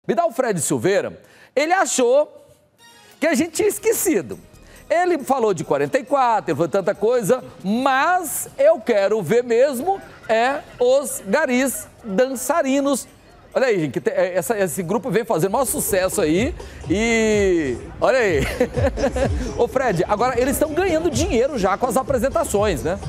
Me dá o Fred Silveira, ele achou que a gente tinha esquecido. Ele falou de 44, ele falou tanta coisa, mas eu quero ver mesmo os garis dançarinos. Olha aí, gente, esse grupo vem fazendo maior sucesso aí e... Olha aí. Ô Fred, agora eles estão ganhando dinheiro já com as apresentações, né?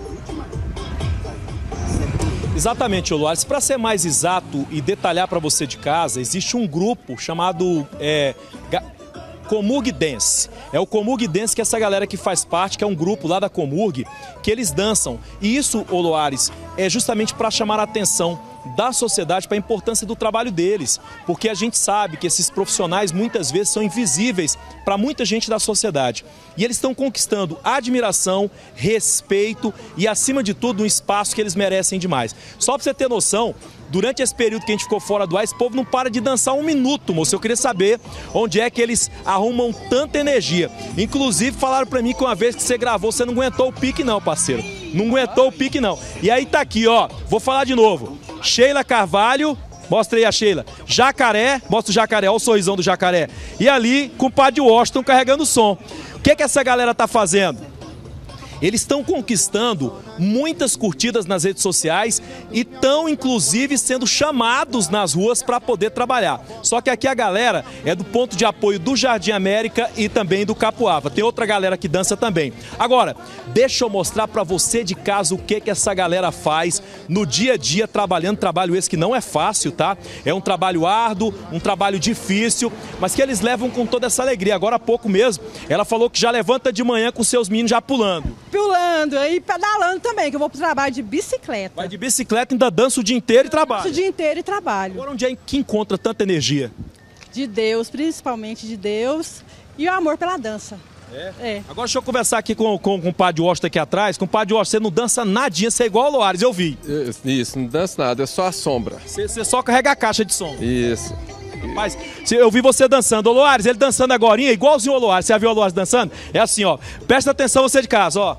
Exatamente, Oloares. Para ser mais exato e detalhar para você de casa, existe um grupo chamado Comurg Dance. É o Comurg Dance, que é essa galera que faz parte, que é um grupo lá da Comurg, que eles dançam. E isso, Oloares, é justamente para chamar a atenção da sociedade para a importância do trabalho deles, porque a gente sabe que esses profissionais muitas vezes são invisíveis para muita gente da sociedade. E eles estão conquistando admiração, respeito e, acima de tudo, um espaço que eles merecem demais. Só para você ter noção, durante esse período que a gente ficou fora do ar, esse povo não para de dançar um minuto, moço. Eu queria saber onde é que eles arrumam tanta energia. Inclusive, falaram pra mim que uma vez que você gravou, você não aguentou o pique não, parceiro. Não aguentou o pique não. E aí tá aqui, ó. Vou falar de novo. Sheila Carvalho, mostra aí a Sheila. Jacaré, mostra o jacaré, olha o sorrisão do jacaré. E ali, com o Padre Washington carregando o som. O que que essa galera tá fazendo? Eles estão conquistando muitas curtidas nas redes sociais e estão, inclusive, sendo chamados nas ruas para poder trabalhar. Só que aqui a galera é do ponto de apoio do Jardim América e também do Capuava. Tem outra galera que dança também. Agora, deixa eu mostrar para você de casa o que que essa galera faz no dia a dia trabalhando. Trabalho esse que não é fácil, tá? É um trabalho árduo, um trabalho difícil, mas que eles levam com toda essa alegria. Agora há pouco mesmo, ela falou que já levanta de manhã com seus meninos já pulando. Pulando e pedalando também, que eu vou pro trabalho de bicicleta. Vai de bicicleta, ainda dança o dia inteiro e trabalha. Danço o dia inteiro e trabalho. Agora onde é que encontra tanta energia? De Deus, principalmente de Deus, e o amor pela dança. É. Agora deixa eu conversar aqui com o Padre Washington aqui atrás. Com o Padre Washington, você não dança nadinha, você é igual o Loares, eu vi. Isso, não dança nada, é só a sombra. Você só carrega a caixa de som. Isso. Mas eu vi você dançando. O Loares, ele dançando agora, igualzinho o Loares. Você já viu o Loares dançando? É assim, ó. Presta atenção você de casa, ó.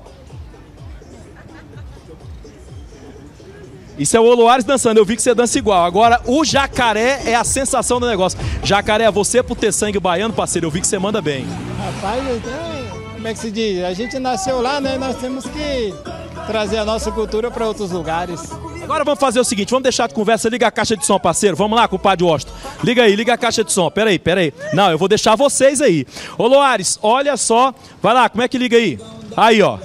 Isso é o Oloares dançando, eu vi que você dança igual. Agora, o jacaré é a sensação do negócio. Jacaré, você por ter sangue baiano, parceiro, eu vi que você manda bem. Rapaz, como é que se diz? A gente nasceu lá, né? Nós temos que trazer a nossa cultura para outros lugares. Agora vamos fazer o seguinte, vamos deixar de conversa, liga a caixa de som, parceiro. Vamos lá com o Padre Washington. Liga aí, liga a caixa de som. Pera aí. Não, eu vou deixar vocês aí. Ô Loares, olha só. Vai lá, como é que liga aí? Aí, ó.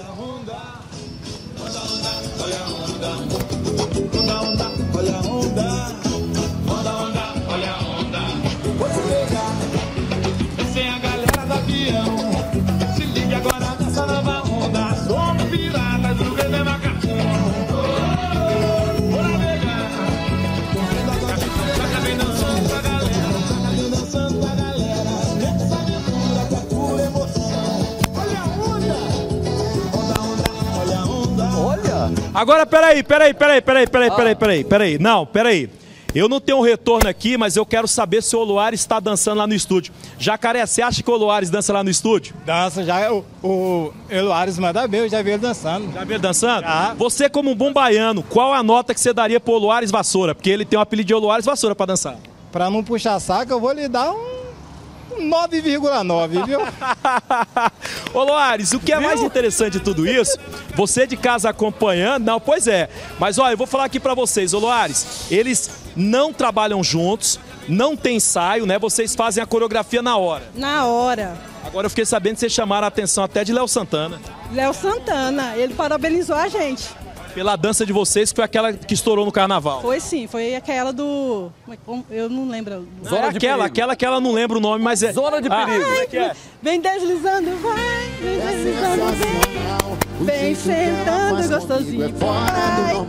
Agora, peraí. Não, peraí. Eu não tenho um retorno aqui, mas eu quero saber se o Oloares está dançando lá no estúdio. Jacaré, você acha que o Oloares dança lá no estúdio? Dança, já. O Oloares manda bem, eu já vi ele dançando. Já viu ele dançando? Já. Você, como um bom baiano, qual a nota que você daria pro Oloares Vassoura? Porque ele tem um apelido de Oloares Vassoura para dançar. Para não puxar saco, eu vou lhe dar um 9,9, viu? Ô Loares, o que é mais interessante de tudo isso, você de casa acompanhando, não, pois é, mas olha, eu vou falar aqui pra vocês, ô Loares, eles não trabalham juntos, não tem ensaio, né, vocês fazem a coreografia na hora. Na hora. Agora eu fiquei sabendo que vocês chamaram a atenção até de Léo Santana. Léo Santana, ele parabenizou a gente. Pela dança de vocês, que foi aquela que estourou no carnaval. Foi sim, foi aquela do... Eu não lembro. Zona de aquela que ela não lembra o nome, mas é... Zona de perigo. Ai, que é? Vem deslizando, vai, vem deslizando, vem sentando gostosinho, vai,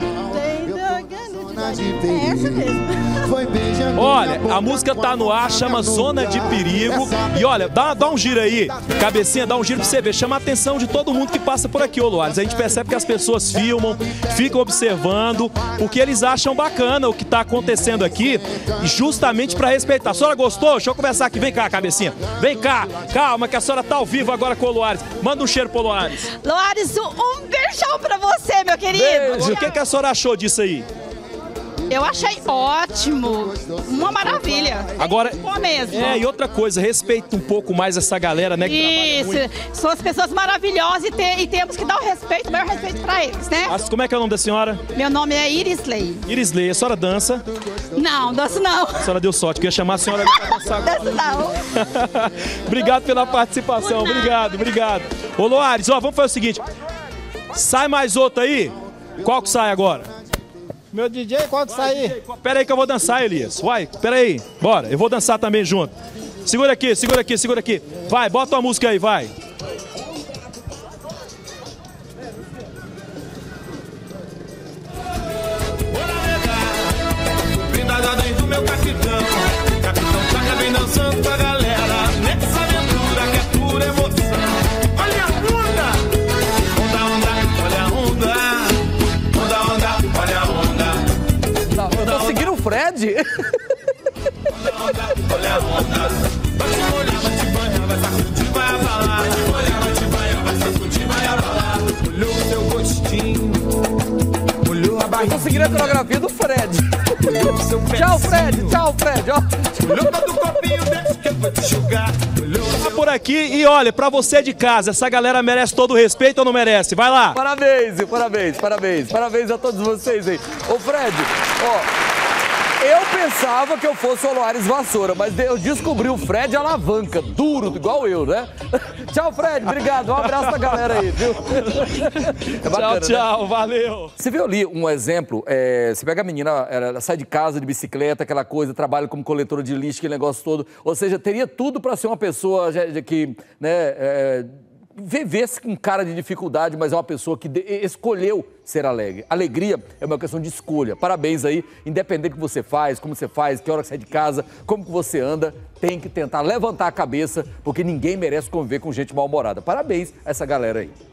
é essa mesmo. Olha, a música tá no ar, chama Zona de Perigo. E olha, dá um giro aí, cabecinha, dá um giro pra você ver. Chama a atenção de todo mundo que passa por aqui, ô Loares. A gente percebe que as pessoas filmam, ficam observando, porque eles acham bacana o que tá acontecendo aqui, justamente pra respeitar. A senhora gostou? Deixa eu conversar aqui. Vem cá, cabecinha. Vem cá. Calma, que a senhora tá ao vivo agora com o Loares. Manda um cheiro pro Loares. Loares, um beijão pra você, meu querido. Beijo. O que a senhora achou disso aí? Eu achei ótimo, uma maravilha. Agora, Bom mesmo. e outra coisa, respeita um pouco mais essa galera, né? Que trabalha muito. Isso, são as pessoas maravilhosas e temos que dar o respeito, o maior respeito pra eles, né? Como é que é o nome da senhora? Meu nome é Irisley. Irisley, a senhora dança? Não, danço não. A senhora deu sorte, que eu ia chamar a senhora ali pra dançar. Danço não. Obrigado pela participação, obrigado. Ô Loares, ó, vamos fazer o seguinte, sai mais outro aí? Qual que sai agora? Meu DJ, qual que sair? Pera aí que eu vou dançar, Elias. Vai, pera aí. Bora, eu vou dançar também junto. Segura aqui. Vai, bota a música aí, vai. Do meu capitão Chaga vem dançando com a galera nessa aventura que é pura emoção. Olha a onda, olha a onda, olha a onda. Não, eu tô seguindo o Fred. Olha a onda, vai te molhar, vai te banhar, vai sacudir, vai abalar. Vai te molhar, vai te banhar, vai sacudir, vai abalar. Olhou o seu gostinho, olhou a barriga. Eu tô seguindo a coreografia do Fred. Tchau, Fred. Tá por aqui e olha, pra você de casa, essa galera merece todo o respeito ou não merece? Vai lá. Parabéns a todos vocês aí. Ô, Fred, ó, eu pensava que eu fosse o Loares Vassoura, mas eu descobri o Fred alavanca, duro, igual eu, né? Tchau, Fred, obrigado. Um abraço pra galera aí, viu? É bacana, tchau, né? valeu. Você viu ali um exemplo, você pega a menina, ela sai de casa de bicicleta, aquela coisa, trabalha como coletora de lixo, aquele negócio todo, ou seja, teria tudo pra ser uma pessoa que, né, vê-se com cara de dificuldade, mas é uma pessoa que escolheu ser alegre. Alegria é uma questão de escolha. Parabéns aí, independente do que você faz, como você faz, que hora que sai de casa, como que você anda, tem que tentar levantar a cabeça, porque ninguém merece conviver com gente mal-humorada. Parabéns a essa galera aí.